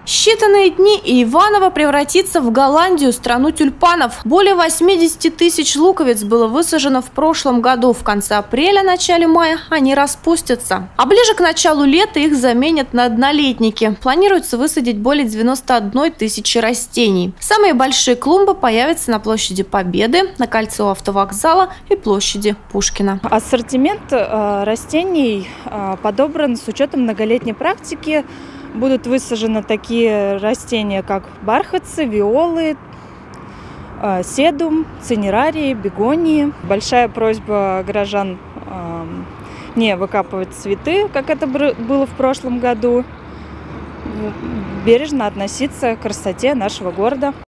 Считанные дни, и Иваново превратится в Голландию, страну тюльпанов. Более 80 тысяч луковиц было высажено в прошлом году. В конце апреля, начале мая они распустятся. А ближе к началу лета их заменят на однолетники. Планируется высадить более 91 тысячи растений. Самые большие клумбы появятся на площади Победы, на кольце у автовокзала и площади Пушкина. Ассортимент растений подобран с учетом многолетней практики. Будут высажены такие растения, как бархатцы, виолы, седум, цинерарии, бегонии. Большая просьба горожан не выкапывать цветы, как это было в прошлом году. Бережно относиться к красоте нашего города.